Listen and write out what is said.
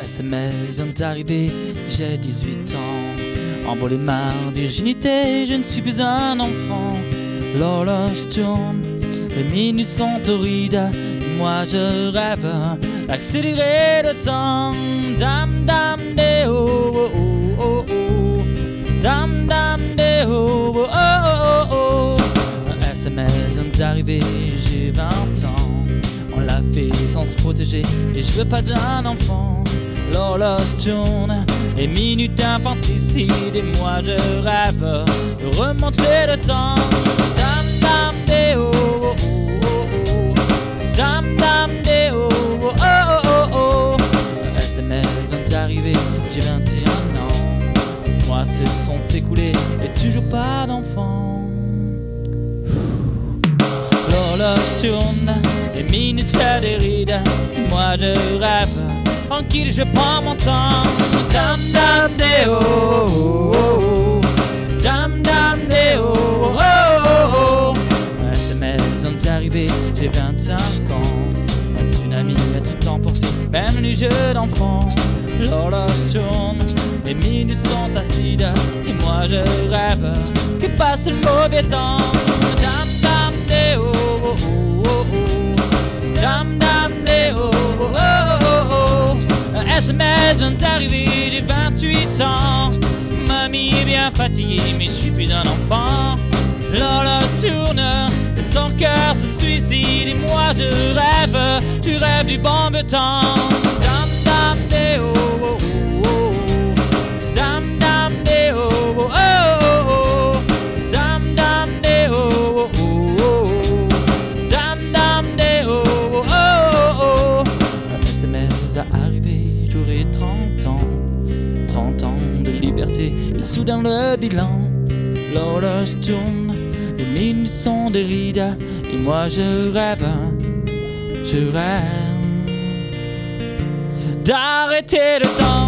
SMS vient d'arriver, j'ai 18 ans. Emballé ma virginité, je ne suis plus un enfant. L'horloge tourne, les minutes sont torrides. Moi je rêve d'accélérer le temps. Dam dam de oh oh oh oh oh. Dam dam de oh oh oh oh oh. Un SMS vient d'arriver, j'ai 20 ans. On l'a fait sans se protéger et je veux pas d'un enfant. L'horloge tourne, les minutes infanticides et moi je rêve de remonter le temps. Dam dam de oh oh oh oh. Dam dam de oh oh oh oh oh. SMS vient d'arriver, j'ai 21 ans. Mois se sont écoulés et toujours pas d'enfant. L'horloge tourne, les minutes fait des rides. Moi je rêve, tranquille je prends mon temps. Dam dam de oh oh oh. Dam dam de oh oh oh oh. Un SMS vient d'arriver, j'ai 25 ans. Un tsunami a tout emporté, même les jeux d'enfants. L'horloge tourne, les minutes sont acides. Et moi je rêve que passe le mauvais temps. Dam dam de oh oh oh oh. Dam dam de oh oh oh oh. Un SMS vient d'arriver, j'ai 28 ans. Mamie est bien fatiguée, mais je suis plus un enfant. L'horloge tourne, son cœur se suicide. Et moi je rêve du bon temps. Dam dam de oh oh oh oh. Dam dam de oh oh oh oh. Dam dam de oh oh oh. Dam dam de oh oh oh oh. Un SMS a arrivé, j'aurai 30 ans. 30 ans de liberté, et soudain le bilan. L'horloge tourne, les minutes sont des rides. Et moi je rêve d'arrêter le temps.